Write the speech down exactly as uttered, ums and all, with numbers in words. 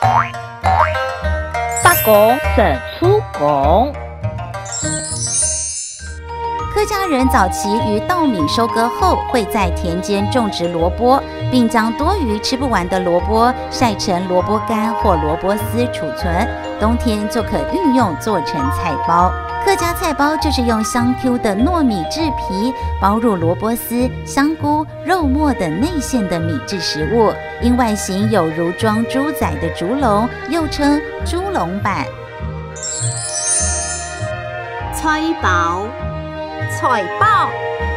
八公省出公。 客家人早期于稻米收割后，会在田间种植萝卜，并将多余吃不完的萝卜晒成萝卜干或萝卜丝储存，冬天就可运用做成菜包。客家菜包就是用香 Q 的糯米制皮包入萝卜丝、香菇、肉末等内馅的米制食物，因外形有如装猪仔的竹笼，又称猪笼板。 菜包， 菜包